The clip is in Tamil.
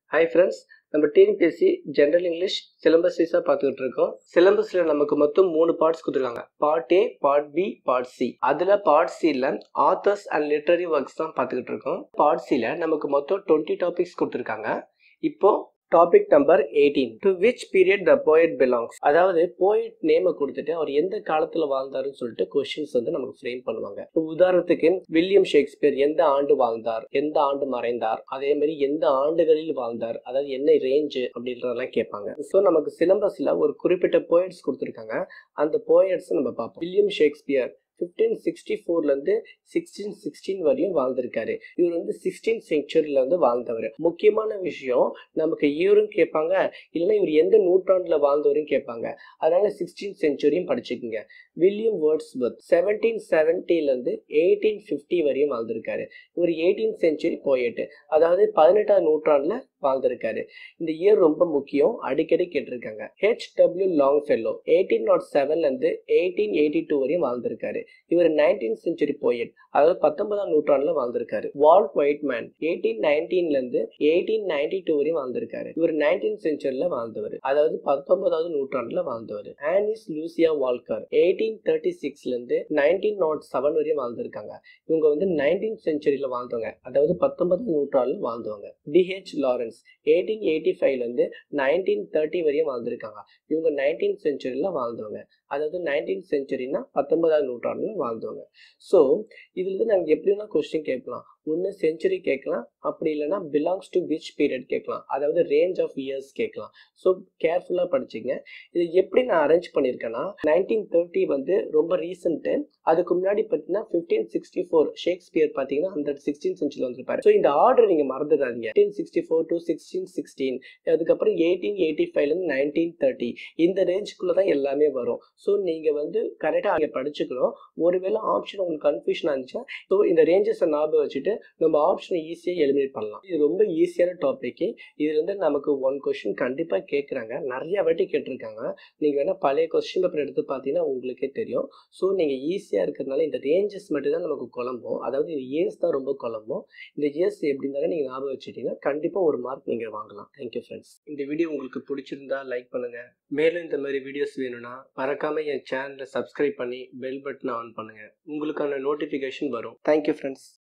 Hi friends, நம்ம டிஎன்பிஎஸ்சி ஜெனரல் இங்கிலீஷ் சிலபஸ் வைஸா பார்த்துக்கிட்டு இருக்கோம். சிலபஸ்ல நமக்கு மொத்தம் 3 பார்ட்ஸ் கொடுத்துருக்காங்க. Part A, part B, part C. அதுல பார்ட் சில ஆத்தர்ஸ் அண்ட் லிட்டரரி ஒர்க்ஸ் தான் பார்த்துக்கிட்டு இருக்கோம். பார்ட் சில நமக்கு மொத்தம் 20 டாபிக்ஸ் கொடுத்துருக்காங்க. இப்போ topic number 18. To which period the poet belongs. அதாவது போயட் நேமை கொடுத்துட்டு அவர் எந்த காலத்துல வாழ்ந்தாருன்னு சொல்லிட்டு கொஸ்டின்ஸ் வந்து நமக்கு ஃப்ரேம் பண்ணுவாங்க. உதாரணத்துக்கு வில்லியம் ஷேக்ஸ்பியர் எந்த ஆண்டு வாழ்ந்தார், எந்த ஆண்டு மறைந்தார், அதே மாதிரி எந்த ஆண்டுகளில் வாழ்ந்தார், அதாவது என்ன ரேஞ்சு அப்படின்றதெல்லாம் கேட்பாங்க. ஸோ நமக்கு சிலபஸ்ல ஒரு குறிப்பிட்ட போயட்ஸ் கொடுத்துருக்காங்க. அந்த போயட்ஸ் நம்ம பார்ப்போம். வில்லியம் ஷேக்ஸ்பியர் 1564 1616 வரையும் வாழ்ந்திருக்காரு. இவர் வந்து 16th செஞ்சுரியில வந்து வாழ்ந்தவர். முக்கியமான விஷயம் நமக்கு இவரும் கேட்பாங்க, இல்லைன்னா இவர் எந்த நூற்றாண்டுல வாழ்ந்தவரும் கேட்பாங்க. அதனால 16th செஞ்சுரியும் படிச்சுக்குங்க. வில்லியம் வேர்ட்ஸ்வொர்த் 1770 1850 வரையும் வாழ்ந்திருக்காரு. இவர் 18th செஞ்சுரி போயட், அதாவது 18ஆம் நூற்றாண்டுல வாழ்ந்திருக்காரு. இந்த இயர் ரொம்ப முக்கியம், அடிக்கடி கேட்டிருக்காங்க. H.W. லாங்ஃபெல்லோ 1807 1882 வரையும் வாழ்ந்திருக்காரு. இவர் 19th செஞ்சுரி போயட், அதாவது 19ஆம் நூற்றாண்டுல வாழ்ந்திருக்காரு. வால்ட் ஒயிட்மேன் 1819 1892 வரையும் வாழ்ந்திருக்காரு. இவர் 19th செஞ்சுரியில வாழ்ந்தவர், அதாவது 19ஆவது நூற்றாண்டுல வாழ்ந்தவர். ஆனிஸ் லூசியா வால்கர் 1836 1907 வரையும் வாழ்ந்திருக்காங்க. இவங்க வந்து 19th செஞ்சுரியில வாழ்ந்தவங்க, அதாவது 19ஆம் நூற்றாண்டுல வாழ்ந்தவங்க. D.H. லாரன்ஸ் 1885 1930 வரையும் வாழ்ந்திருக்காங்க. இவங்க 19th செஞ்சுரியில வாழ்ந்தவங்க, அதாவது 19th செஞ்சுரினா 19ஆம் நூற்றாண்டுல வாழ்ந்தவங்க. ஸோ இதுல இருந்து நாங்கள் எப்படின்னா கொஸ்டின் கேட்கலாம். ஒன்று செஞ்சுரி கேட்கலாம், அப்படி இல்லைன்னா பிலாங்ஸ் டு விச் பீரியட் கேட்கலாம், அதாவது ரேஞ்ச் ஆஃப் இயர்ஸ் கேட்கலாம். ஸோ கேர்ஃபுல்லாக படிச்சுங்க. இது எப்படி நான் அரேஞ்ச் பண்ணியிருக்கேன்னா, 1930 வந்து ரொம்ப ரீசெண்ட்டு. அதுக்கு முன்னாடி பார்த்தீங்கன்னா 1564 ஷேக்ஸ்பியர் பார்த்தீங்கன்னா அந்த 16th செஞ்சுரியில் வந்திருப்பாரு. ஸோ இந்த ஆர்டர் நீங்கள் மறந்துடாதீங்க. 1564 to 1616, அதுக்கப்புறம் 1885 1930, இந்த ரேஞ்சுக்குள்ளே தான் எல்லாமே வரும். ஸோ நீங்கள் வந்து கரெக்டாக அங்கே படிச்சுக்கணும். ஒருவேளை ஆப்ஷன் உங்களுக்கு கன்ஃபியூஷன் இருந்துச்சா, ஸோ இந்த ரேஞ்சஸை ஞாபகம் வச்சுட்டு நம்ம ஆப்ஷனை ஈஸியாக எலிமினேட் பண்ணலாம். இது ரொம்ப ஈஸியான டாபிக். இதுல இருந்து நமக்கு 1 கொஸ்டின் கண்டிப்பாக கேட்குறாங்க, நிறைய வாட்டி கேட்டிருக்காங்க. நீங்கள் வேணால் பழைய கொஸ்டின் பேப்பர் எடுத்து பார்த்தீங்கன்னா உங்களுக்கே தெரியும். ஸோ நீங்கள் ஈஸியாக இருக்கிறதுனால இந்த ரேஞ்சஸ் மட்டும் தான் நமக்கு குழம்பும், அதாவது இந்த இயர்ஸ் தான் ரொம்ப குழம்பும். இந்த இயர்ஸ் எப்படி இருந்தாலும் நீங்கள் ஞாபகம் வச்சுட்டீங்கன்னா கண்டிப்பாக ஒரு மார்க் நீங்கள் வாங்கலாம். Thank you friends. இந்த வீடியோ உங்களுக்கு பிடிச்சிருந்தா லைக் பண்ணுங்க. மேலும் இந்த மாதிரி வீடியோஸ் வேணும்னா மறக்காம என் சேனலை சப்ஸ்கிரைப் பண்ணி பெல் பட்டனை ஆன் பண்ணுங்க. உங்களுக்கான நோட்டிஃபிகேஷன் வரும். Thank you friends.